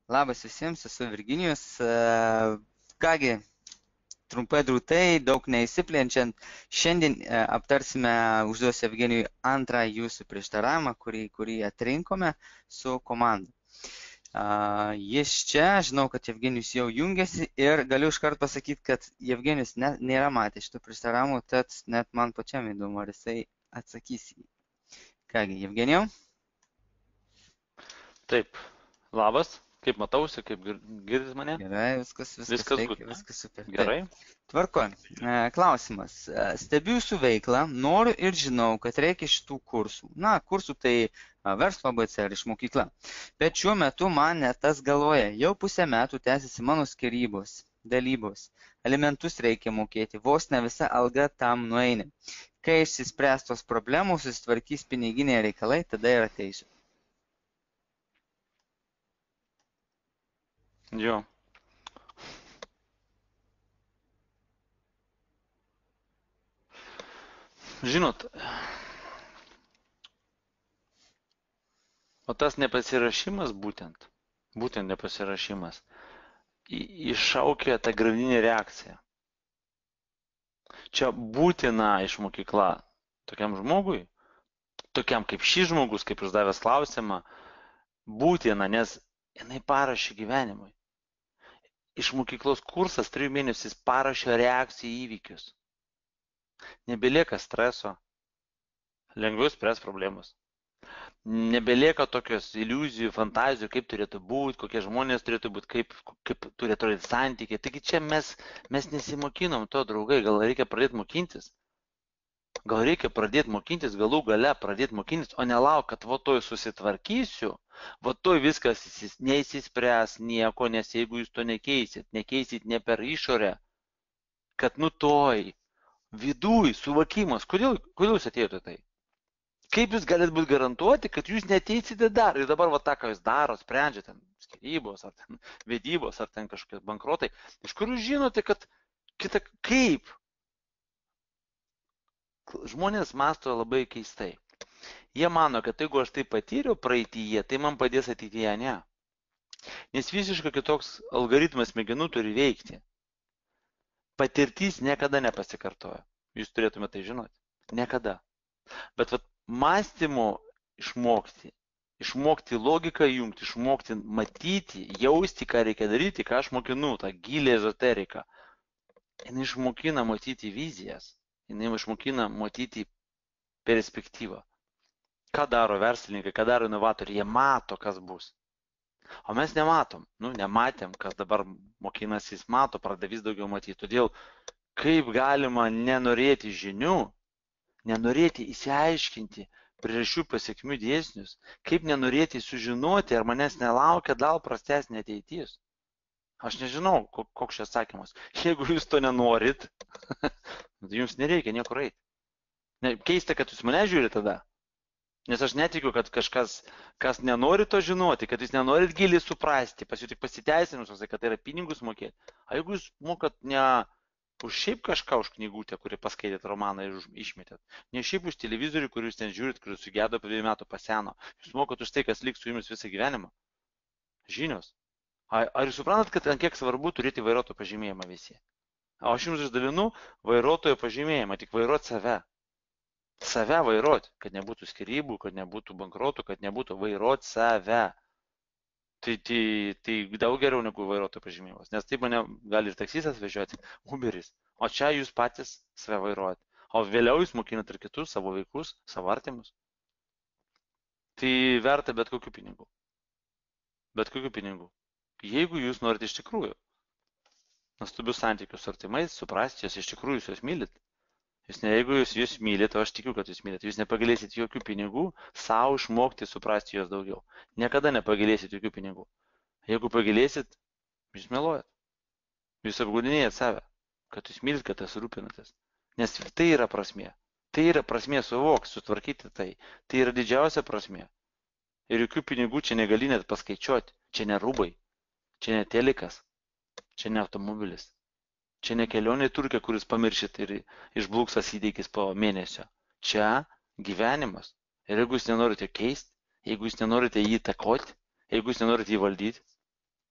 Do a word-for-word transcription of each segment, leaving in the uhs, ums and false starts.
Labas visiems, esu Virginijus. Kągi, trumpai drūtai, daug neįsiplenčiant, šiandien aptarsime, užduosiu Evgenijui antrą jūsų prieštaravimą, kurį, kurį atrinkome su komanda. Jis čia, žinau, kad Evgenijus jau jungiasi ir galiu iškart pasakyti, kad Evgenijus ne, nėra matęs šitų prieštaravimų, tad net man pačiam įdomu, ar jisai atsakys į jį. Kągi, Evgenijau? Taip, labas, kaip matausi, kaip girdit mane? Gerai, viskas, viskas, viskas, taip, gut, viskas super. Gerai. Tvarko. Klausimas. Stebiu jūsų veiklą, noriu ir žinau, kad reikia šitų kursų. Na, kursų tai verslo A B C ar iš mokykla. Bet šiuo metu man net tas galvoja. Jau pusę metų tęsiasi mano skyrybos, dalybos. Alimentus reikia mokėti, vos ne visa alga tam nueina. Kai išsispręs tos problemos, susitvarkys piniginiai reikalai, tada ir ateisiu. Jo. Žinot, o tas nepasirašymas būtent, būtent nepasirašymas, iššaukia tą grandininę reakciją. Čia būtina iš mokykla tokiam žmogui, tokiam kaip šis žmogus, kaip uždavęs klausimą, būtina, nes jinai parašė gyvenimui. Iš mokyklos kursas trijų mėnesių jis parašė reakcijų į įvykius. Nebelieka streso, lengviau spręs problemas. Nebelieka tokios iliuzijų, fantazijų, kaip turėtų būti, kokie žmonės turėtų būti, kaip, kaip turėtų turėti santykiai. Taigi čia mes, mes nesimokinom to, draugai, gal reikia pradėti mokintis. Gal reikia pradėti mokintis, galų gale pradėti mokintis, o nelauk, kad va toj susitvarkysiu, va toj viskas neįsispręs nieko, nes jeigu jūs to nekeisit, nekeisit ne per išorę, kad nu toj viduj suvokimas, kodėl, kodėl jūs atėjote tai? Kaip jūs galite būti garantuoti, kad jūs neteisite dar ir dabar va tą, ką jūs daro, sprendžiate, skyrybos, ar ten vedybos, ar ten kažkokie bankrotai, iš kur jūs žinote, kad kita, kaip? Žmonės mąsto labai keistai. Jie mano, kad jeigu aš tai patyriau praeityje, tai man padės ateityje, ne. Nes visiškai kitoks algoritmas smegenų turi veikti. Patirtis niekada nepasikartoja. Jūs turėtumėte tai žinoti. Niekada. Bet vat, mąstymo išmokti, išmokti logiką jungti, išmokti matyti, jausti, ką reikia daryti, ką aš mokinu, tą gilę ezoteriką. Jis išmokina matyti vizijas. Jis išmokina matyti perspektyvą. Ką daro verslininkai, ką daro inovatoriai, jie mato, kas bus. O mes nematom, nu, nematėm, kas dabar mokinasi, jis mato, pradeda vis daugiau matyti. Todėl, kaip galima nenorėti žinių, nenorėti įsiaiškinti priežasčių pasiekmių dėsnius, kaip nenorėti sužinoti, ar manęs nelaukia dar prastesnė ateitis. Aš nežinau, koks čia atsakymas. Jeigu jūs to nenorit, jums nereikia niekur eiti. Keista, kad jūs mane žiūrite tada. Nes aš netikiu, kad kažkas, kas nenori to žinoti, kad jūs nenorit giliai suprasti, pas jūs tik pasiteisinimus, kad tai yra pinigus mokėti. A jeigu jūs mokat ne už šiaip kažką už knygutę, kurį paskaitėt romaną ir išmetėt, ne šiaip už televizorių, kurį jūs ten žiūrit, kurį sugėdo po dviejų metų paseno, jūs mokat už tai, kas liks su jumis visą gyvenimą. Žinios. Ar jūs suprantat, kad ant kiek svarbu turėti vairuotojo pažymėjimą visi? O aš jums išdalinu vairuotojo pažymėjimą, tik vairuoti save. Save vairuoti, kad nebūtų skyrybų, kad nebūtų bankrotų, kad nebūtų vairuoti save. Tai, tai, tai daug geriau negu vairuotojo pažymėjimas, nes taip mane gali ir taksistas vežioti, Uberis. O čia jūs patys save vairuojate. O vėliau jūs mokinat ir kitus, savo vaikus, savo artimus. Tai verta bet kokių pinigų. Bet kokių pinigų. Jeigu jūs norite iš tikrųjų nuostabius santykius su artimais, suprasti jos, iš tikrųjų jūs juos mylit. Jūs ne, jeigu jūs juos mylit, o aš tikiu, kad jūs mylit, jūs nepagalėsit jokių pinigų savo išmokti suprasti juos daugiau. Niekada nepagalėsit jokių pinigų. Jeigu pagalėsit, jūs meluojat. Jūs apgaudinėjat save, kad jūs mylit, kad jūs rūpinatės. Nes tai yra prasmė. Tai yra prasmė suvokti, sutvarkyti tai. Tai yra didžiausia prasmė. Ir jokių pinigų čia negali net paskaičiuoti. Čia ne rūbai. Čia ne telikas, čia ne automobilis, čia ne kelionė į Turkiją, kuris pamiršit ir išblūksas įdėkis po mėnesio. Čia gyvenimas. Ir jeigu jūs nenorite keisti, jeigu jūs nenorite jį įtakoti, jeigu jūs nenorite jį valdyti,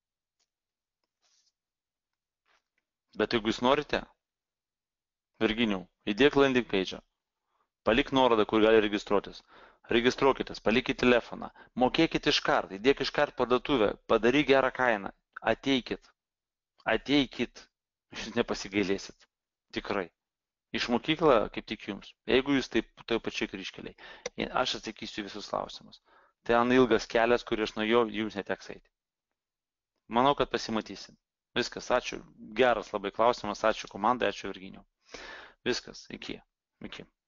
Bet jeigu jūs norite, Virginijau, įdėk landing page, palik nuorodą, kur gali registruotis. Registruokitės, palikit telefoną, mokėkit iš kart, įdėk iš kart parduotuvę, padaryk gerą kainą, ateikit, ateikit, jūs nepasigailėsit, tikrai. Iš mokyklą, kaip tik jums, jeigu jūs taip toj pačiai kryžkeliai, aš atsakysiu visus klausimus. Tai ant ilgas kelias, kurį aš nuėjau, jums neteks eiti. Manau, kad pasimatysim. Viskas, ačiū, geras labai klausimas, ačiū komandai, ačiū Virginijau. Viskas, iki, iki.